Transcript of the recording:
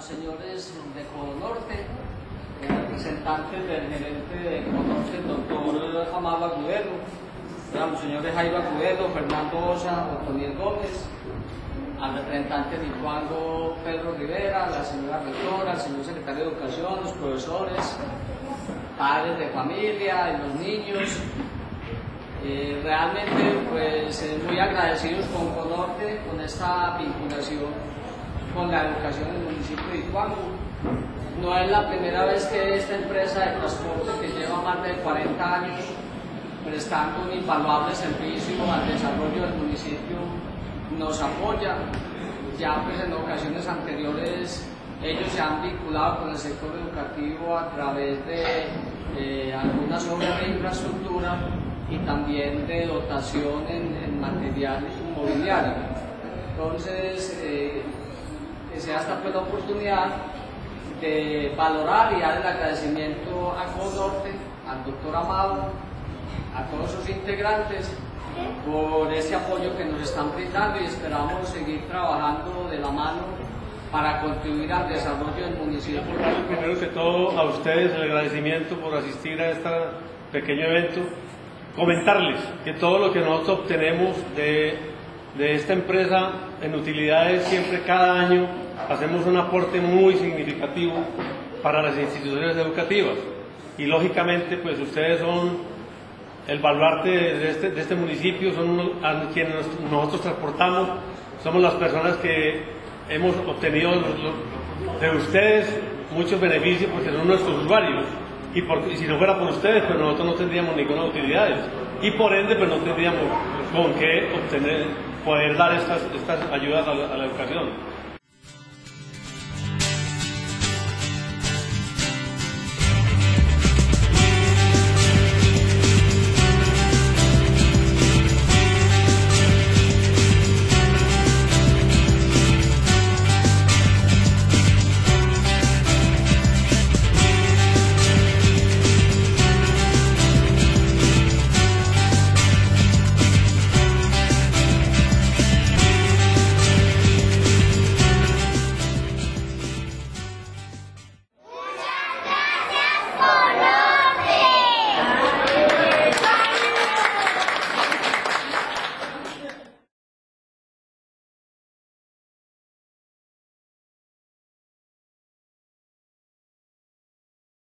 los señores de Conorte, representantes del gerente de Conorte, el doctor Jamal Agudelo, a los señores Jairo Agudelo, Fernando Osa, Otoniel Gómez, al representante de Ituango, Pedro Rivera, la señora rectora, el señor secretario de Educación, los profesores, padres de familia y los niños. Realmente pues muy agradecidos con Conorte, con esta vinculación con la educación en el municipio de Ituango. No es la primera vez que esta empresa de transporte, que lleva más de 40 años prestando un invaluable servicio al desarrollo del municipio, nos apoya. Ya pues en ocasiones anteriores ellos se han vinculado con el sector educativo a través de algunas obras de infraestructura y también de dotación en material inmobiliario. Entonces, que sea esta pues la oportunidad de valorar y dar el agradecimiento a Conorte, al doctor Amado, a todos sus integrantes por ese apoyo que nos están brindando, y esperamos seguir trabajando de la mano para contribuir al desarrollo del municipio. Primero que todo, a ustedes el agradecimiento por asistir a este pequeño evento. Comentarles que todo lo que nosotros obtenemos de esta empresa en utilidades, siempre cada año hacemos un aporte muy significativo para las instituciones educativas, y lógicamente pues ustedes son el baluarte de este municipio, son a quienes nosotros transportamos, somos las personas que hemos obtenido de ustedes muchos beneficios porque son nuestros usuarios. Y si no fuera por ustedes, pues nosotros no tendríamos ninguna utilidad, y por ende pues no tendríamos con qué poder dar estas ayudas a la educación.